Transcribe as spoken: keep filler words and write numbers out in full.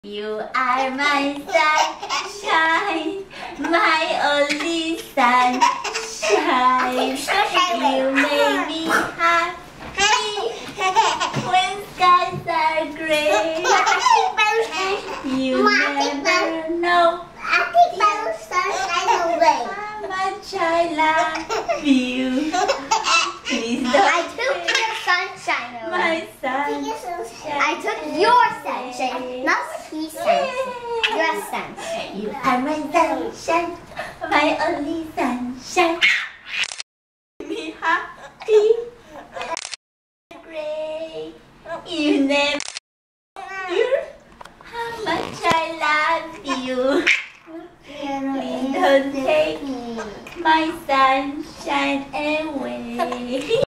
You are my sunshine, my only sunshine. You make me happy when skies are gray. You never know how much I love you. Please don't I took your sunshine away. my sunshine. I took your sunshine, not his sunshine. Your sunshine. You are my sunshine, my only sunshine. Me happy, great. You never knew how much I love you. Please don't take my sunshine away.